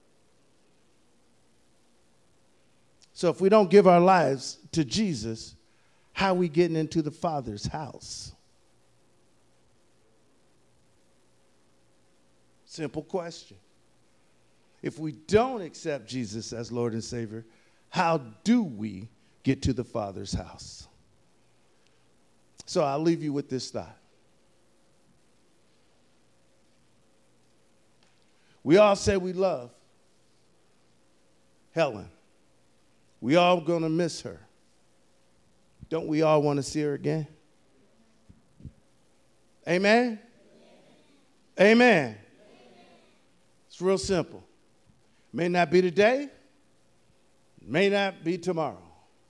So if we don't give our lives to Jesus, how are we getting into the Father's house? Simple question. If we don't accept Jesus as Lord and Savior, how do we get to the Father's house? So I'll leave you with this thought. We all say we love Helen. We all going to miss her. Don't we all want to see her again? Amen? Amen. It's real simple. May not be today, may not be tomorrow.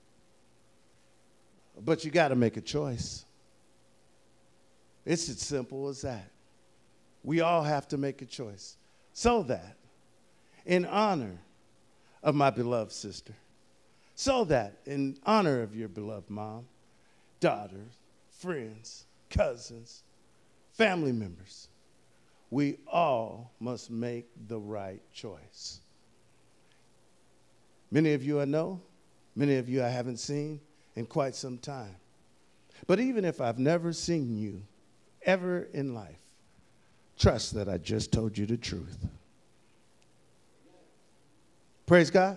But you got to make a choice. It's as simple as that. We all have to make a choice. So that, in honor of my beloved sister, so that in honor of your beloved mom, daughters, friends, cousins, family members, we all must make the right choice. Many of you I know, many of you I haven't seen in quite some time. But even if I've never seen you ever in life, trust that I just told you the truth. Praise God.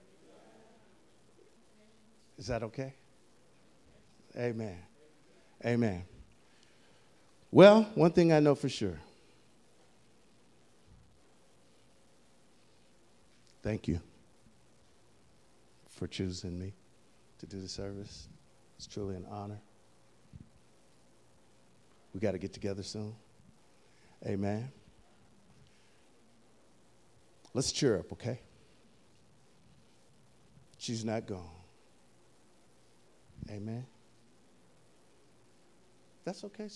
Is that okay? Amen. Amen. Well, one thing I know for sure. Thank you for choosing me to do the service. It's truly an honor. We got to get together soon. Amen. Let's cheer up, okay? She's not gone. Amen. That's okay.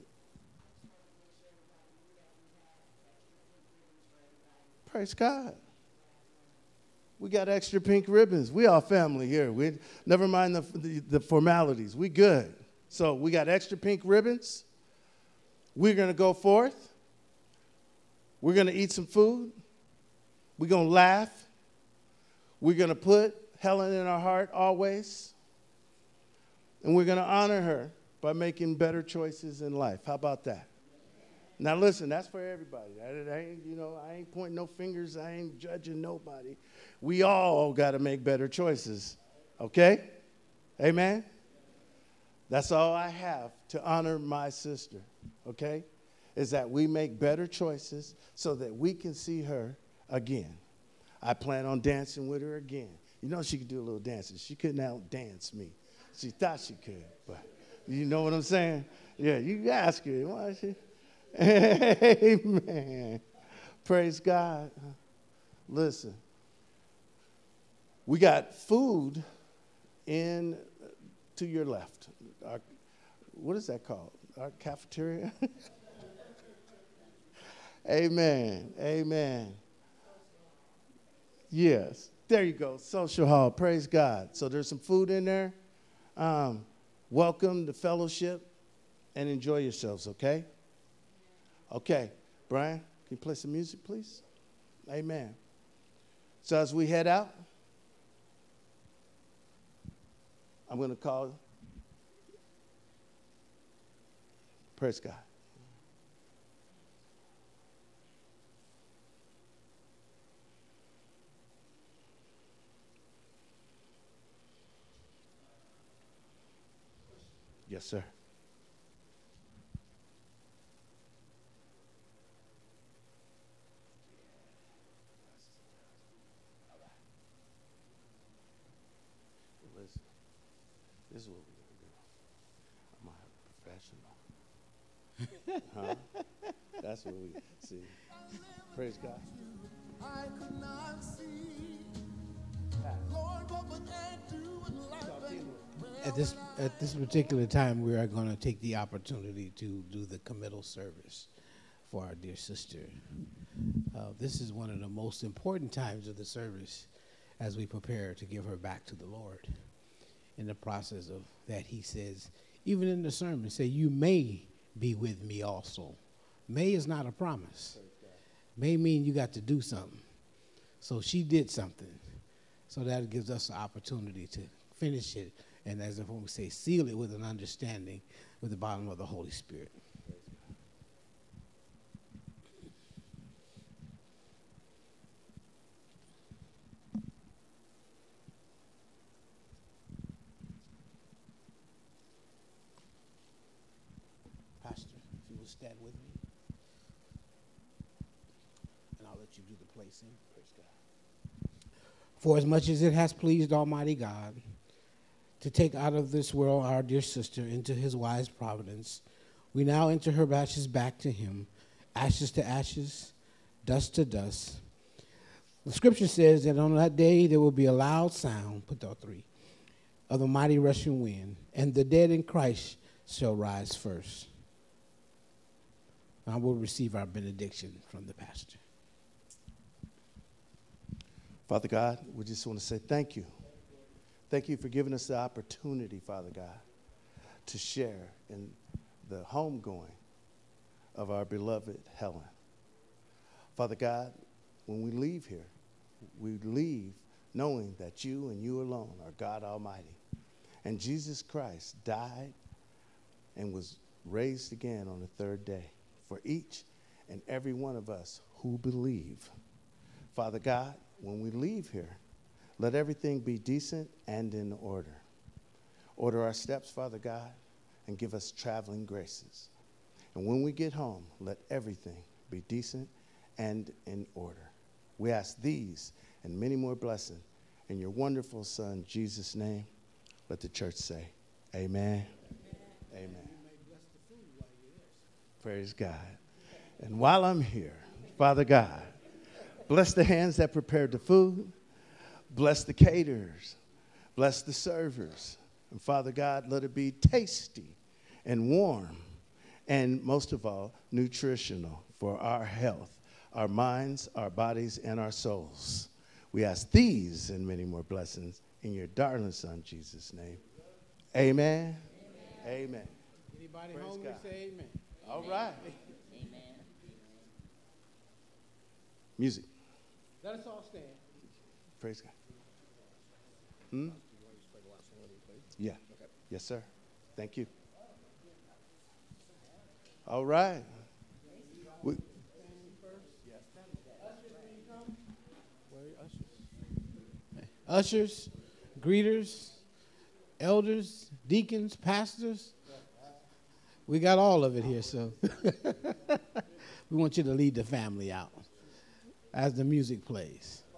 Praise God. We got extra pink ribbons. We all family here. We never mind the formalities. We good. So we got extra pink ribbons. We're going to go forth. We're going to eat some food. We're going to laugh. We're going to put Helen in our heart always. And we're going to honor her by making better choices in life. How about that? Now listen, that's for everybody. I ain't pointing no fingers. I ain't judging nobody. We all got to make better choices. Okay? Amen? That's all I have to honor my sister. Okay? Is that we make better choices so that we can see her again. I plan on dancing with her again. You know she could do a little dancing. She couldn't out-dance me. She thought she could, but you know what I'm saying? Yeah, you ask her. Why is she? Amen. Praise God. Listen, we got food in to your left. What is that called? Our cafeteria? Amen. Amen. Yes. There you go. Social hall. Praise God. So there's some food in there. Welcome to fellowship and enjoy yourselves, okay? Okay. Brian, can you play some music, please? Amen. So as we head out, I'm going to call Praise God. Yes, sir. Listen, this is what we're going to do. I'm going to have a professional. Huh? That's what we see. Praise God. I could not see, Lord, what would I do in life? At this particular time, we are going to take the opportunity to do the committal service for our dear sister. This is one of the most important times of the service as we prepare to give her back to the Lord. In the process of that, he says, even in the sermon, say, you may be with me also. May is not a promise. May mean you got to do something. So she did something. So that gives us the opportunity to finish it, and as if we say, seal it with an understanding with the bottom of the Holy Spirit. Pastor, if you will stand with me, and I'll let you do the placing. Praise God. For as much as it has pleased Almighty God to take out of this world our dear sister into his wise providence, we now enter her ashes back to him, ashes to ashes, dust to dust. The scripture says that on that day there will be a loud sound, put the three, of the mighty rushing wind, and the dead in Christ shall rise first. Now we'll receive our benediction from the pastor. Father God, we just want to say thank you. Thank you for giving us the opportunity, Father God, to share in the homegoing of our beloved Helen. Father God, when we leave here, we leave knowing that you and you alone are God Almighty. And Jesus Christ died and was raised again on the third day for each and every one of us who believe. Father God, when we leave here, let everything be decent and in order. Order our steps, Father God, and give us traveling graces. And when we get home, let everything be decent and in order. We ask these and many more blessings in your wonderful Son, Jesus' name. Let the church say, amen. Amen. Amen. Praise God. And while I'm here, Father God, bless the hands that prepared the food. Bless the caterers. Bless the servers. And Father God, let it be tasty and warm and most of all, nutritional for our health, our minds, our bodies, and our souls. We ask these and many more blessings in your darling Son, Jesus' name. Amen. Amen. Amen. Anybody Praise hungry, God. say amen. All right. Amen. Music. Let us all stand. Praise God. Yeah. Yes, sir. Thank you. All right. Ushers, greeters, elders, deacons, pastors. We got all of it here, so we want you to lead the family out as the music plays.